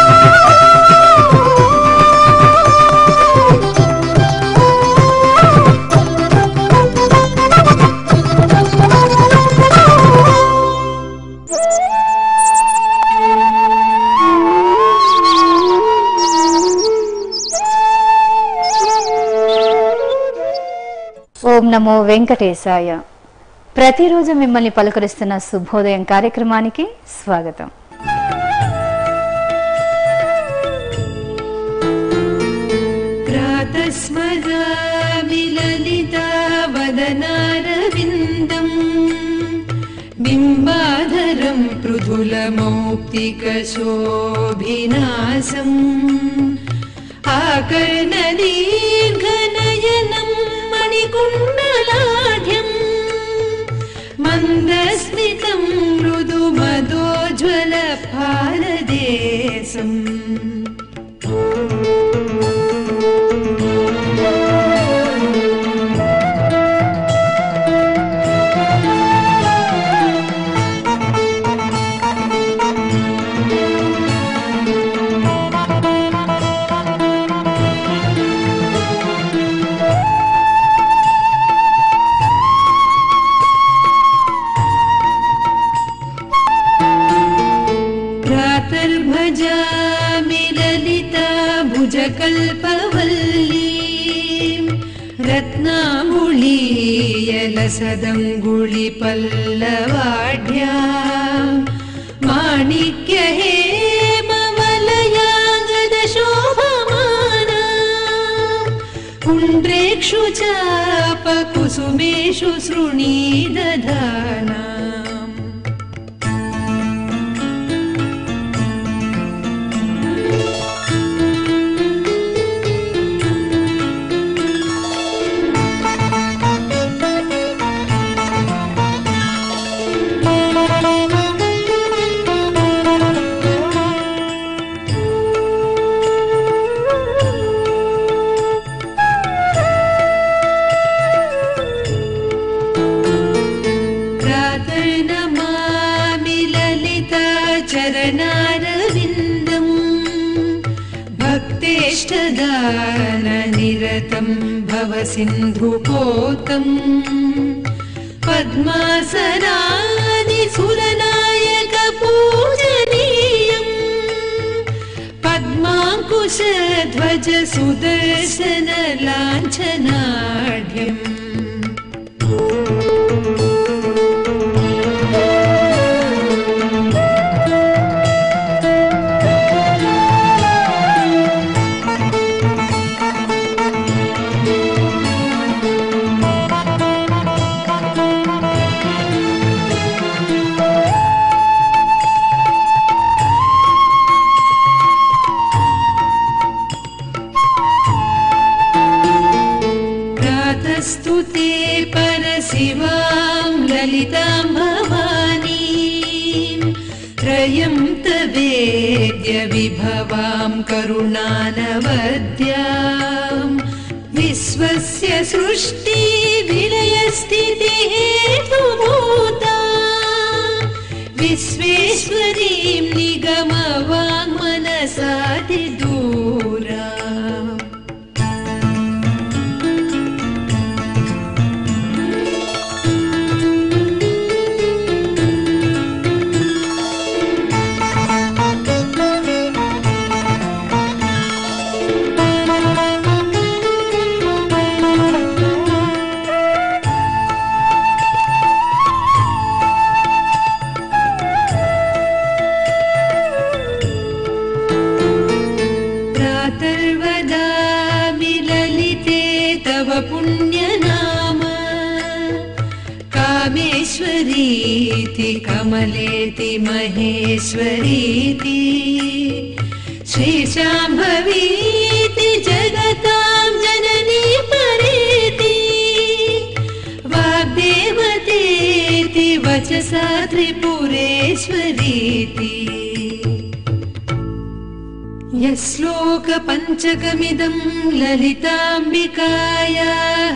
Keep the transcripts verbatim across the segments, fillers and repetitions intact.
ఓం నమో వెంకటేశాయ. ప్రతిరోజు మిమ్మల్ని పలకరిస్తున్న శుభోదయం కార్యక్రమానికి స్వాగతం. ప్రాతస్మరామి లలితా వదనారవిందం బింబాధరం పృథులమౌక్తికశోభినాశం ఆకర్ణదీర్ఘనయనం మణికుండలాఢ్యం మందస్మితం మృదుమదోజ్వల ఫాలదేశం कल्पवल्लीं रत्नांगुलीयलसदंगुलिपल्लवाढ्यां माणिक्यहेमवलयाङ्गदशोभमानां पुण्ड्रेक्षु चापकुसुमेषु सृणीदधानाम् निरतं भवसिन्धुपोतं पद्मासनादि सुरनायक पूजनीयं पद्माङ्कुशध्वज सुदर्शन लाञ्छनाढ्यम् स्तुते परशिवां ललितां भवानीं त्रयं तवेद्य विभवां करुणानवद्यां विश्वस्य सृष्टि विलयस्थितिहेतुभूता विश्वेश्वरीं निगमवाङ्मनसातिदूरा कमलेति महेश्वरीति श्रीशाम्भवीति जगतां जननी परेति वाग्देवतेति वचसा त्रिपुरेश्वरीति यश्लोक पञ्चकमिदं ललिताम्बिकायाः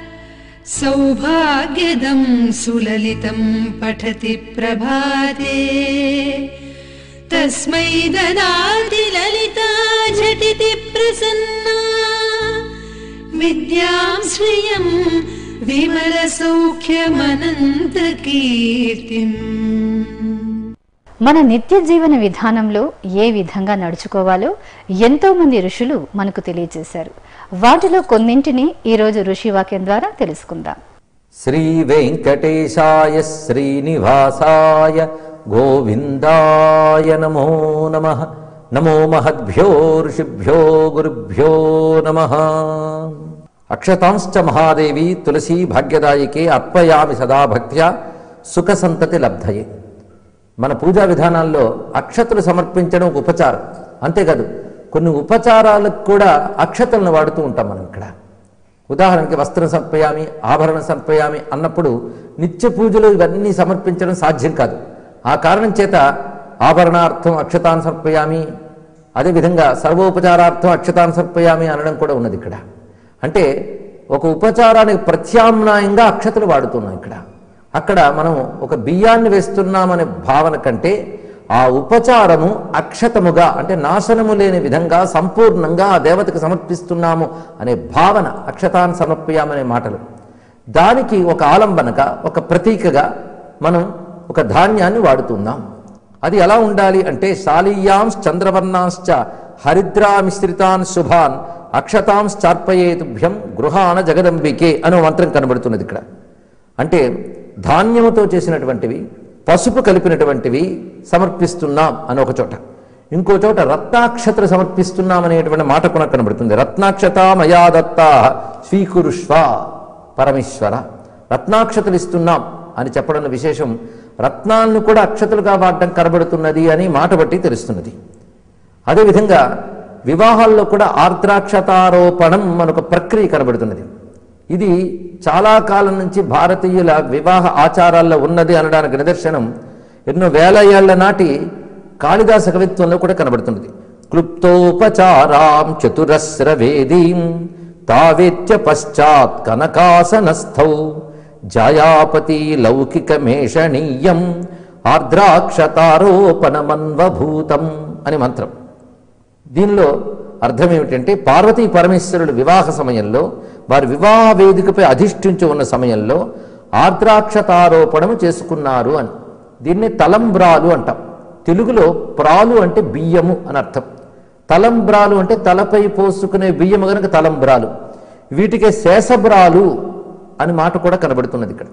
सौभाग्यदं सुललितं पठति प्रभाते तस्मै ददाति విశతితి ప్రసన్నా విద్యాం శ్రియం విమల సౌఖ్యమనంత కీర్తిం. మన నిత్య జీవన విధానంలో ఏ విధంగా నడుచుకోవాలో ఎంతో మంది ఋషులు మనకు తెలియజేశారు. వాటిలో కొన్నింటిని ఈరోజు ఋషి వాక్యం ద్వారా తెలుసుకుందాం. శ్రీ వెంకటేశాయ శ్రీనివాసాయ గోవిందాయ నమో నమః. నమో మహద్భ్యో ఋషిభ్యో గురుభ్యో నమః. అక్షతాంశ్చ మహాదేవి తులసీ భాగ్యదాయికే అర్పయామి సదా భక్త్యా సుఖ సంతతి లబ్ధయే. మన పూజా విధానాల్లో అక్షతలు సమర్పించడం ఒక ఉపచారం. అంతేకాదు కొన్ని ఉపచారాలకు కూడా అక్షతలను వాడుతూ ఉంటాం మనం ఇక్కడ. ఉదాహరణకి వస్త్రం సమర్పయామి, ఆభరణం సమర్పయామి అన్నప్పుడు నిత్య పూజలు ఇవన్నీ సమర్పించడం సాధ్యం కాదు. ఆ కారణం చేత ఆభరణార్థం అక్షతాన్ని సమర్పయామి, అదేవిధంగా సర్వోపచారార్థం అక్షతాన్ని సమర్పయామి అనడం కూడా ఉన్నది ఇక్కడ. అంటే ఒక ఉపచారానికి ప్రత్యామ్నాయంగా అక్షతలు వాడుతున్నాం ఇక్కడ. అక్కడ మనం ఒక బియ్యాన్ని వేస్తున్నామనే భావన కంటే ఆ ఉపచారము అక్షతముగా అంటే నాశనము లేని విధంగా సంపూర్ణంగా ఆ దేవతకు సమర్పిస్తున్నాము అనే భావన అక్షతాన్ని సమర్పయామనే మాటలు. దానికి ఒక ఆలంబనగా ఒక ప్రతీకగా మనం ఒక ధాన్యాన్ని వాడుతున్నాం. అది ఎలా ఉండాలి అంటే శాలీయాంశ్ చంద్రవర్ణాంశ్చ హరిద్రామిశ్రితాన్ శుభాన్ అక్షతాంశ్చార్పయేతుభ్యం గృహాన జగదంబికే అనే మంత్రం కనబడుతున్నది ఇక్కడ. అంటే ధాన్యముతో చేసినటువంటివి, పసుపు కలిపినటువంటివి సమర్పిస్తున్నాం అని ఒక చోట, ఇంకో చోట రత్నాక్షతలు సమర్పిస్తున్నాం అనేటువంటి మాట కూడా కనబడుతుంది. రత్నాక్షత మయా దత్తా స్వీకురుష్వ పరమేశ్వర. రత్నాక్షతలు ఇస్తున్నాం అని చెప్పడం విశేషం. రత్నాలను కూడా అక్షతలుగా వాడడం కనబడుతున్నది అని మాట బట్టి తెలుస్తున్నది. అదేవిధంగా వివాహాల్లో కూడా ఆర్ద్రాక్షతారోపణం మనొక ప్రక్రియ కనబడుతున్నది. ఇది చాలా కాలం నుంచి భారతీయుల వివాహ ఆచారాల్లో ఉన్నది అనడానికి నిదర్శనం ఎన్నో వేల ఏళ్ల నాటి కాళిదాస కవిత్వంలో కూడా కనబడుతున్నది. క్లుప్తోపచారాం చతురస్ర వేదీం తావేత్య పశ్చాత్ కనకాసనస్థౌ జాయాపతి లౌకిక మేషణీయం ఆర్ద్రాక్షతారోపణమన్వభూతం అని మంత్రం. దీనిలో అర్థం ఏమిటంటే పార్వతీ పరమేశ్వరుడు వివాహ సమయంలో వారి వివాహ వేదికపై అధిష్ఠించి ఉన్న సమయంలో ఆర్ద్రాక్షతారోపణము చేసుకున్నారు అని. దీన్ని తలంబ్రాలు అంటాం. తెలుగులో ప్రాలు అంటే బియ్యము అని అర్థం. తలంబ్రాలు అంటే తలపై పోసుకునే బియ్యము కనుక తలంబ్రాలు. వీటికే శేషబ్రాలు అని మాట కూడా కనబడుతున్నది ఇక్కడ.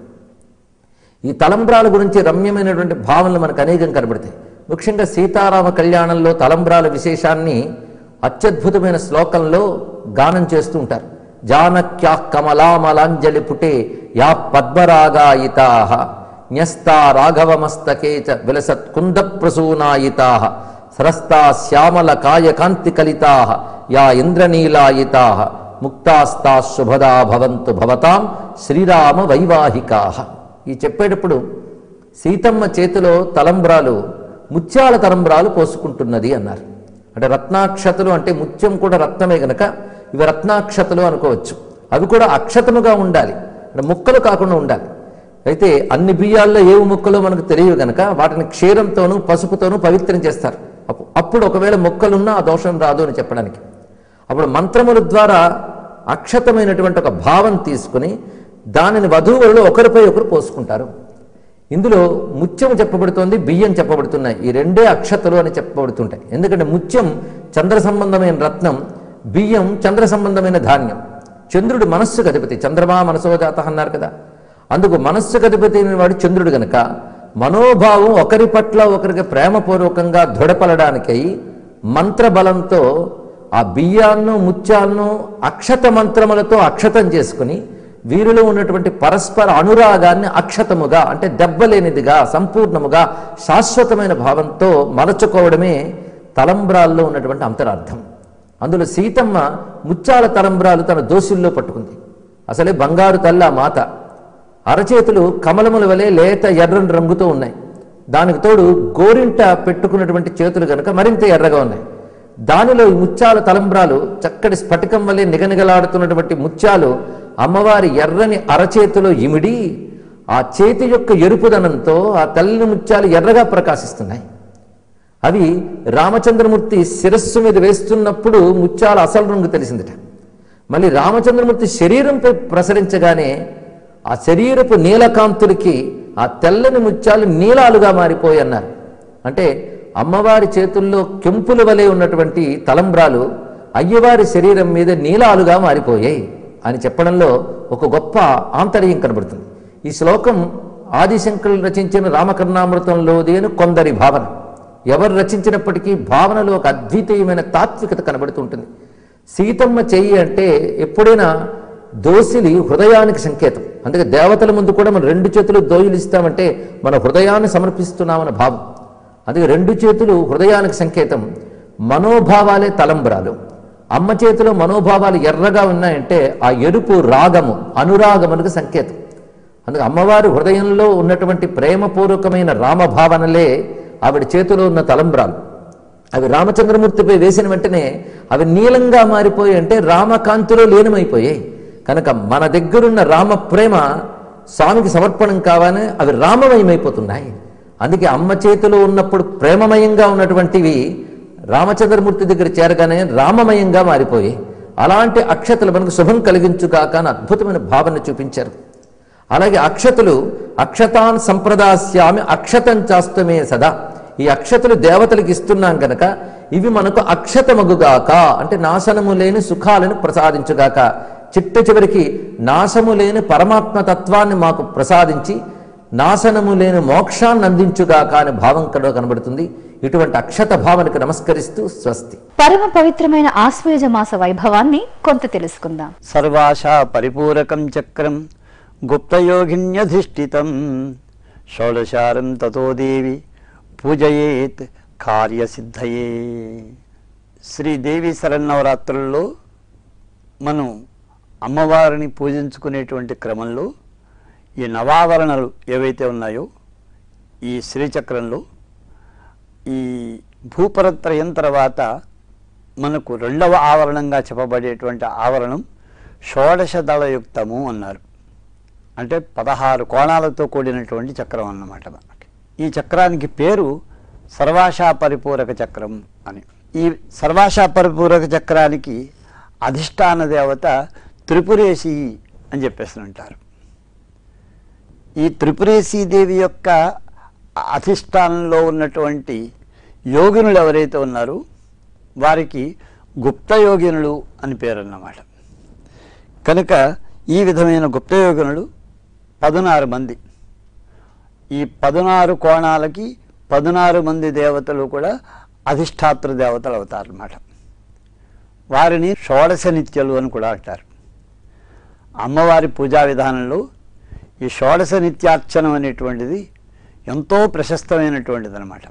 ఈ తలంబ్రాల గురించి రమ్యమైనటువంటి భావనలు మనకు అనేకం కనబడతాయి. ముఖ్యంగా సీతారామ కళ్యాణంలో తలంబ్రాల విశేషాన్ని అత్యద్భుతమైన శ్లోకంలో గానం చేస్తూ ఉంటారు. జానక్యా కమలామలాంజలి పుటే యా పద్మరాగాయితా న్యస్తా రాఘవమస్తకే చ విలసత్ కుంద ప్రసూనాయితా సరస్తా శ్యామల కాయకాంతి కలితా యా ఇంద్రనీలాయితా ముక్తాస్తా శుభదా భవంతు భవతాం శ్రీరామ వైవాహికా. ఈ చెప్పేటప్పుడు సీతమ్మ చేతిలో తలంబ్రాలు ముత్యాల తలంబ్రాలు పోసుకుంటున్నది అన్నారు. అంటే రత్నాక్షతలు అంటే ముత్యం కూడా రత్నమే గనక ఇవి రత్నాక్షతలు అనుకోవచ్చు. అవి కూడా అక్షతముగా ఉండాలి, అంటే ముక్కలు కాకుండా ఉండాలి. అయితే అన్ని బియ్యాల్లో ఏవి ముక్కలు మనకు తెలియవు గనక వాటిని క్షీరంతోనూ పసుపుతోనూ పవిత్రం చేస్తారు. అప్పుడు ఒకవేళ మొక్కలున్నా ఆ దోషం రాదు అని చెప్పడానికి. అప్పుడు మంత్రముల ద్వారా అక్షతమైనటువంటి ఒక భావం తీసుకుని దానిని వధూవరులు ఒకరిపై ఒకరు పోసుకుంటారు. ఇందులో ముత్యం చెప్పబడుతోంది, బియ్యం చెప్పబడుతున్నాయి. ఈ రెండే అక్షతలు అని చెప్పబడుతుంటాయి. ఎందుకంటే ముత్యం చంద్ర సంబంధమైన రత్నం, బియ్యం చంద్ర సంబంధమైన ధాన్యం. చంద్రుడు మనస్సుకు అధిపతి, చంద్రమా మనసోజాత అన్నారు కదా. అందుకు మనస్సుకు అధిపతి అయిన వాడు చంద్రుడు గనక మనోభావం ఒకరి పట్ల ఒకరికి ప్రేమపూర్వకంగా దృఢపడడానికై మంత్రబలంతో ఆ బియ్యాలను ముత్యాలను అక్షత మంత్రములతో అక్షతం చేసుకుని వీరిలో ఉన్నటువంటి పరస్పర అనురాగాన్ని అక్షతముగా అంటే దెబ్బలేనిదిగా సంపూర్ణముగా శాశ్వతమైన భావంతో మరచుకోవడమే తలంబ్రాల్లో ఉన్నటువంటి అంతరార్థం. అందులో సీతమ్మ ముత్యాల తలంబ్రాలు తన దోసిల్లో పట్టుకుంది. అసలే బంగారు తల్ల మాత. అరచేతులు కమలముల వలె లేత ఎర్రని రంగుతో ఉన్నాయి. దానికి తోడు గోరింట పెట్టుకున్నటువంటి చేతులు కనుక మరింత ఎర్రగా ఉన్నాయి. దానిలో ఈ ముత్యాల తలంబ్రాలు చక్కటి స్ఫటికం వలె నిగనిగలాడుతున్నటువంటి ముత్యాలు అమ్మవారి ఎర్రని అరచేతిలో ఇమిడి ఆ చేతి యొక్క ఎరుపుదనంతో ఆ తల్లి ముత్యాలు ఎర్రగా ప్రకాశిస్తున్నాయి. అవి రామచంద్రమూర్తి శిరస్సు మీద వేస్తున్నప్పుడు ముత్యాల అసలు రంగు తెలిసిందట. మళ్ళీ రామచంద్రమూర్తి శరీరంపై ప్రసరించగానే ఆ శరీరపు నీలకాంతులకి ఆ తెల్లని ముత్యాలు నీలాలుగా మారిపోయి అన్నారు. అంటే అమ్మవారి చేతుల్లో కెంపుల వలె ఉన్నటువంటి తలంబ్రాలు అయ్యవారి శరీరం మీద నీలాలుగా మారిపోయాయి అని చెప్పడంలో ఒక గొప్ప ఆంతర్యం కనబడుతుంది. ఈ శ్లోకం ఆదిశంకరులు రచించిన రామకర్ణామృతంలోది అని కొందరి భావన. ఎవరు రచించినప్పటికీ భావనలో ఒక అద్వితీయమైన తాత్వికత కనబడుతుంటుంది. సీతమ్మ చెయ్యి అంటే ఎప్పుడైనా దోసిలి హృదయానికి సంకేతం. అందుకే దేవతల ముందు కూడా మనం రెండు చేతులు దోయిలు ఇస్తామంటే మన హృదయాన్ని సమర్పిస్తున్నామన్న భావం. అందుకే రెండు చేతులు హృదయానికి సంకేతం. మనోభావాలే తలంబ్రాలు. అమ్మ చేతిలో మనోభావాలు ఎర్రగా ఉన్నాయంటే ఆ ఎరుపు రాగము, అనురాగములకు సంకేతం. అందుకే అమ్మవారి హృదయంలో ఉన్నటువంటి ప్రేమపూర్వకమైన రామభావనలే ఆవిడ చేతిలో ఉన్న తలంబ్రాలు. అవి రామచంద్రమూర్తిపై వేసిన వెంటనే అవి నీలంగా మారిపోయి అంటే రామకాంతిలో లీనమైపోయాయి. కనుక మన దగ్గరున్న రామ ప్రేమ స్వామికి సమర్పణం కావాలని అవి రామమయమైపోతున్నాయి. అందుకే అమ్మ చేతిలో ఉన్నప్పుడు ప్రేమమయంగా ఉన్నటువంటివి రామచంద్రమూర్తి దగ్గర చేరగానే రామమయంగా మారిపోయి అలాంటి అక్షతలు మనకు శుభం కలిగించుగాక అని అద్భుతమైన భావన చూపించారు. అలాగే అక్షతలు అక్షతాన్ సంప్రదాస్యామి అక్షతం చాస్తమే సదా. ఈ అక్షతలు దేవతలకు ఇస్తున్నాం కనుక ఇవి మనకు అక్షతమగుగాక అంటే నాశనము లేని సుఖాలను ప్రసాదించుగాక. చిట్ట చివరికి నాశము లేని పరమాత్మ తత్వాన్ని మాకు ప్రసాదించి నాశనము లేని మోక్షాన్ని అందించుగాక అనే భావం కూడా కనబడుతుంది. ఇటువంటి అక్షత భావనకు నమస్కరిస్తూ స్వస్తి. పరమ పవిత్రమైన ఆశ్వేజ మాస వైభవాన్ని కొంత తెలుసుకుందాం. సర్వాశా పరిపూరకం చక్రం గుప్తయోగిన్యధిష్ఠితం షోడశారం తతో దేవి పూజయేత్ కార్యసిద్ధయే. శ్రీదేవి శరన్నవరాత్రుల్లో మనం అమ్మవారిని పూజించుకునేటువంటి క్రమంలో ఈ నవావరణలు ఏవైతే ఉన్నాయో ఈ శ్రీచక్రంలో ఈ భూపరత్రయం తర్వాత మనకు రెండవ ఆవరణంగా చెప్పబడేటువంటి ఆవరణం షోడశ దళయుక్తము అన్నారు. అంటే పదహారు కోణాలతో కూడినటువంటి చక్రం అన్నమాట. మనకి ఈ చక్రానికి పేరు సర్వాశా పరిపూరక చక్రం అని. ఈ సర్వాశా పరిపూరక చక్రానికి అధిష్టాన దేవత త్రిపురేసి అని చెప్పేసి అంటారు. ఈ త్రిపురేసి దేవి యొక్క అధిష్టానంలో ఉన్నటువంటి యోగినులు ఎవరైతే ఉన్నారో వారికి గుప్తయోగినులు అని పేరు అన్నమాట. కనుక ఈ విధమైన గుప్తయోగినులు పదునారు మంది. ఈ పదునారు కోణాలకి పదునారు మంది దేవతలు కూడా అధిష్టాతృ దేవతలు అవుతారన్నమాట. వారిని షోడశ నిత్యలు అని కూడా అంటారు. అమ్మవారి పూజా విధానంలో ఈ షోడశ నిత్యార్చనం అనేటువంటిది ఎంతో ప్రశస్తమైనటువంటిది అనమాట.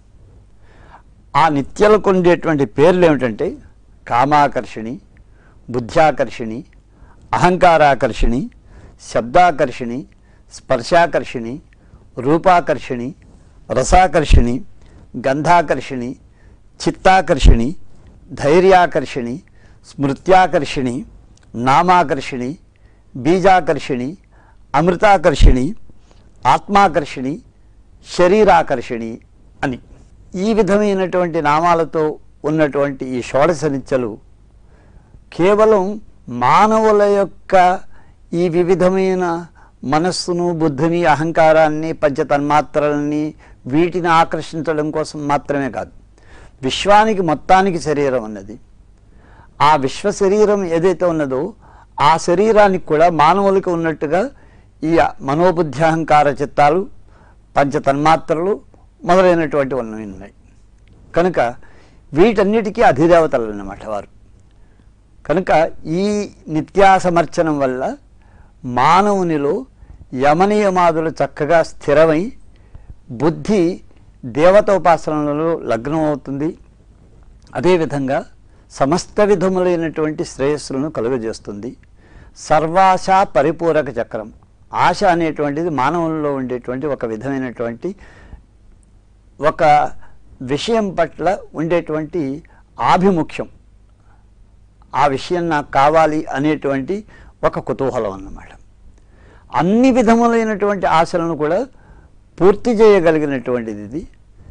ఆ నిత్యలకు ఉండేటువంటి పేర్లు ఏమిటంటే కామాకర్షిణి, బుద్ధ్యాకర్షిణి, అహంకారాకర్షిణి, శబ్దాకర్షిణి, స్పర్శాకర్షిణి, రూపాకర్షిణి, రసాకర్షిణి, గంధాకర్షిణి, చిత్తాకర్షిణి, ధైర్యాకర్షిణి, స్మృత్యాకర్షిణి, నామాకర్షిణి, బీజాకర్షిణి, అమృతాకర్షిణి, ఆత్మాకర్షిణి, శరీరాకర్షిణి అని ఈ విధమైనటువంటి నామాలతో ఉన్నటువంటి ఈ షోడశ నిత్యలు కేవలం మానవుల యొక్క ఈ వివిధమైన మనస్సును, బుద్ధిని, అహంకారాన్ని, పంచతన్మాత్రలని వీటిని ఆకర్షించడం కోసం మాత్రమే కాదు, విశ్వానికి మొత్తానికి శరీరం ఉన్నది. ఆ విశ్వ శరీరం ఏదైతే ఉన్నదో ఆ శరీరానికి కూడా మానవులకు ఉన్నట్టుగా ఈ మనోబుద్ధ్యహంకార చిత్తాలు, పంచతన్మాత్రలు మొదలైనటువంటి ఉన్నవి ఉన్నాయి. కనుక వీటన్నిటికీ అధిదేవతలు అన్నమాట వారు. కనుక ఈ నిత్యాసమర్చనం వల్ల మానవునిలో యమనియమాదులు చక్కగా స్థిరమై బుద్ధి దేవతోపాసనలో లగ్నం అవుతుంది. అదేవిధంగా సమస్త విధములైనటువంటి శ్రేయస్సులను కలుగజేస్తుంది. సర్వాశ పరిపూరక చక్రం. ఆశ అనేటువంటిది మానవుల్లో ఉండేటువంటి ఒక విధమైనటువంటి ఒక విషయం పట్ల ఉండేటువంటి ఆభిముఖ్యం. ఆ విషయం నాకు కావాలి అనేటువంటి ఒక కుతూహలం అన్నమాట. అన్ని విధములైనటువంటి ఆశలను కూడా పూర్తి చేయగలిగినటువంటిది ఇది.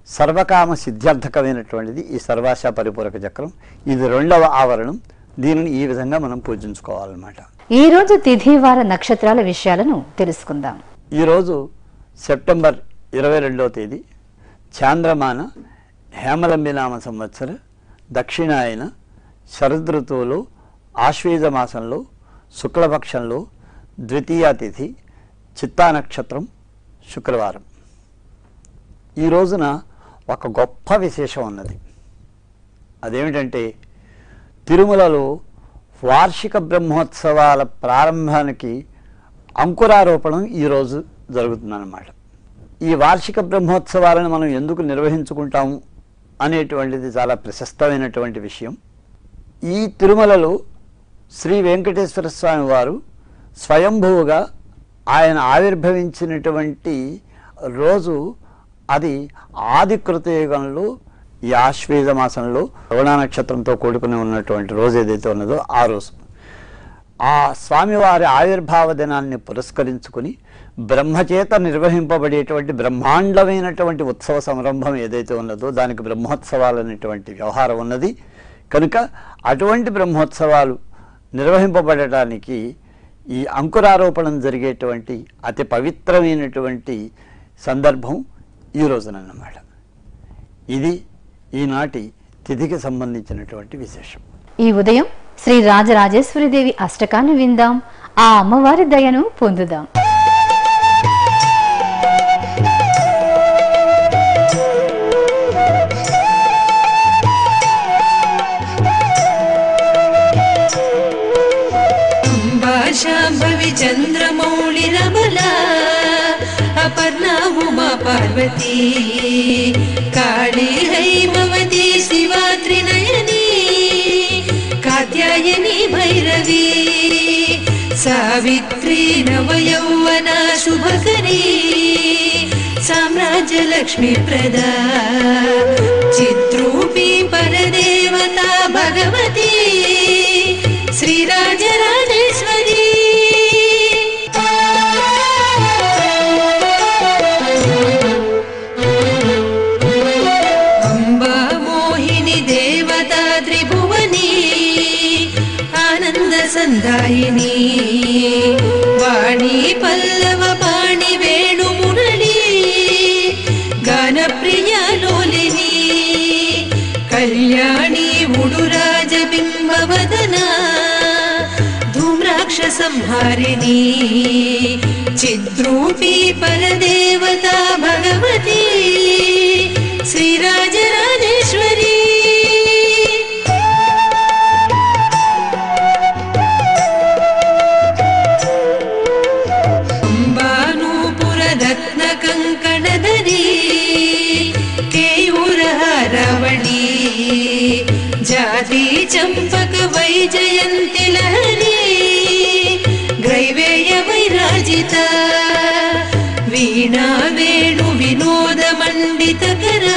సర్వకామ సిద్ధ్యర్థకమైనటువంటిది ఈ సర్వాశ పరిపూరక చక్రం. ఇది రెండవ ఆవరణం. దీనిని ఈ విధంగా మనం పూజించుకోవాలన్నమాట. ఈ రోజు తిథి వార నక్షత్రాల విషయాలను తెలుసుకుందాం. ఈరోజు సెప్టెంబర్ ఇరవై రెండవ తేదీ చాంద్రమాన హేమలంబినామ సంవత్సర దక్షిణాయన శరదృతువులో ఆశ్వేజ మాసంలో శుక్లపక్షంలో ద్వితీయ తిథి చిత్తా నక్షత్రం శుక్రవారం. ఈ రోజున ఒక గొప్ప విశేషం ఉన్నది. అదేమిటంటే తిరుమలలో వార్షిక బ్రహ్మోత్సవాల ప్రారంభానికి అంకురారోపణం ఈరోజు జరుగుతుందన్నమాట. ఈ వార్షిక బ్రహ్మోత్సవాలను మనం ఎందుకు నిర్వహించుకుంటాము అనేటువంటిది చాలా ప్రశస్తమైనటువంటి విషయం. ఈ తిరుమలలో శ్రీ వెంకటేశ్వర స్వామి వారు స్వయంభువుగా ఆయన ఆవిర్భవించినటువంటి రోజు అది ఆది కృతయుగంలో ఈ ఆశ్వేజ మాసంలో శ్రవణ నక్షత్రంతో కూడుకుని ఉన్నటువంటి రోజు ఏదైతే ఉన్నదో ఆ రోజు ఆ స్వామివారి ఆవిర్భావ దినాన్ని పురస్కరించుకుని బ్రహ్మచేత నిర్వహింపబడేటువంటి బ్రహ్మాండమైనటువంటి ఉత్సవ సంరంభం ఏదైతే ఉన్నదో దానికి బ్రహ్మోత్సవాలు అనేటువంటి వ్యవహారం ఉన్నది. కనుక అటువంటి బ్రహ్మోత్సవాలు నిర్వహింపబడటానికి ఈ అంకురారోపణం జరిగేటువంటి అతి పవిత్రమైనటువంటి సందర్భం ఈ రోజునన్నమాట. ఇది ఈనాటి తిథికి సంబంధించినటువంటి విశేషం. ఈ ఉదయం శ్రీ రాజరాజేశ్వరి దేవి అష్టకాన్ని విందాం, ఆ అమ్మవారి దయను పొందుదాం. శాంభవి చంద్రమౌళి రమలా అపర్ణా ఉమా పార్వతీ కాళీ హైమవతి శివా త్రినయనీ కాత్యాయని భైరవీ సావిత్రీ నవయౌవనా శుభకరీ సామ్రాజ్య లక్ష్మీ ప్రదా చిద్రూపీ పరదేవతా భగవతీ శ్రీరాజరాజేశ్వరీ అంబా మోహిని దేవతా త్రిభువనీ ఆనంద సందాయిని వాణి పల్లవ పాణి వేణు మురళీ గాన ప్రియా లోలిని కళ్యాణి ఉడురాజ బింబవదనా సంహారిణీ చిద్రూపీ పరదేవతా భగవతీ శ్రీరాజరాజేశ్వరీ అంబానూపురరత్న కంకణధరీ కేయూరహారవళీ జాతి చంపక వైజయంతి లహరీ గ్రైవేయ వైరాజిత వీణా వేణు వినోద మండితకరా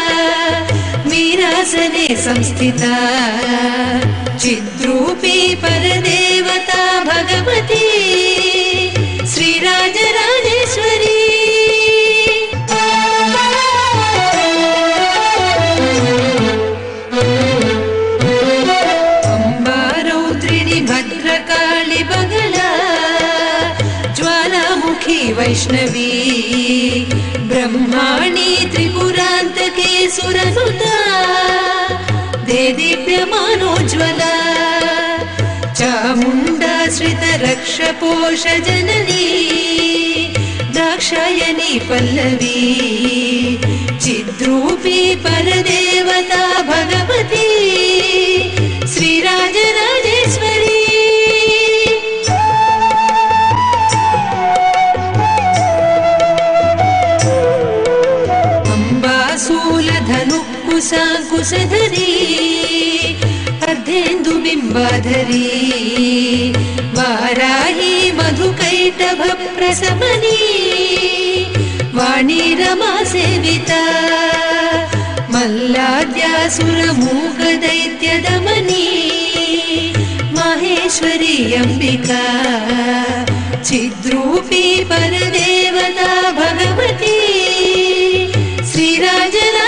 వీరాసనే సంస్థిత చిద్రూపీ పరదేవతా భగవతీ శ్రీరాజరాజేశ్వరీ భద్రకాళి బగలా జ్వాలాముఖి వైష్ణవీ బ్రహ్మాణి త్రిపురాంతకే సురనుతా దేదీప్యమానోజ్వలా చాముండాశ్రిత రక్ష పోష జననీ దాక్షాయణి పల్లవీ చిద్రూపీ పరదేవతా భగవతీ శ్రీరాజరాజేశ్వరీ అంబాశూలధనుకుశాంకుశధరీ అర్ధేందు బింబాధరీ వారాహి మధుకైటభ ప్రసమనీ వాణీ రమా సేవితా మల్లాద్యాసురమూక దైత్యదమనీ మహేశ్వరీ అంబికా చిద్రూపీ పరదేవతా భగవతీ శ్రీరాజరాజేశ్వరీ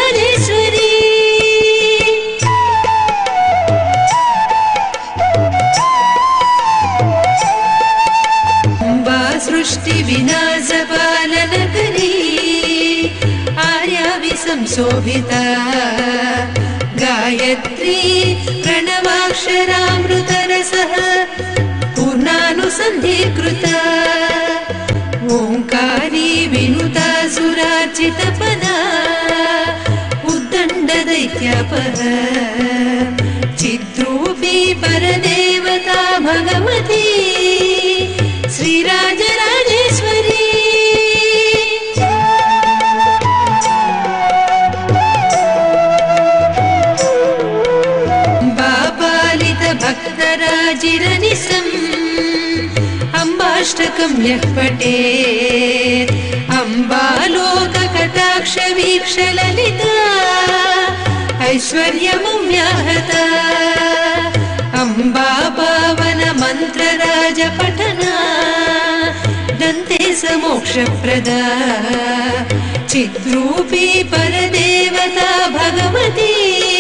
संशोभिता गायत्री प्रणवाक्षरामृतरसः पूर्णानुसन्धीकृता ओंकारी विनुता सुरार्चितपदा उद्दण्डदैत्यापः चिद्रूपी परदेवता भगवती श्रीराजराजेश्वरी बापालित भक्तराजिरनिसम् अम्बाष्टकं यः पठेत् अम्बालोककटाक्ष वीक्षललिता ऐश्वर्यमुव्याहता अम्बा पावन मन्त्रराजपठना दन्ते समोक्षप्रदा चिद्रूपी परदेवता भगवती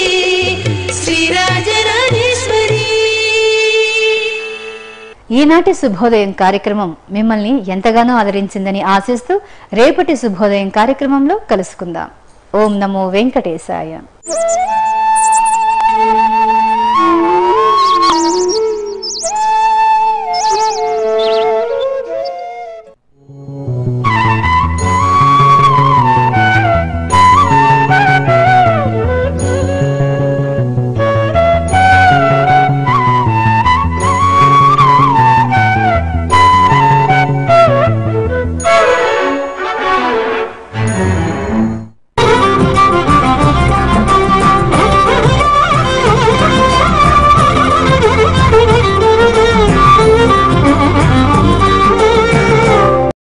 శ్రీరాజరాజేశ్వరి. ఈనాటి శుభోదయం కార్యక్రమం మిమ్మల్ని ఎంతగానో ఆదరించిందని ఆశిస్తూ రేపటి శుభోదయం కార్యక్రమంలో కలుసుకుందాం. ఓం నమో వెంకటేశాయ.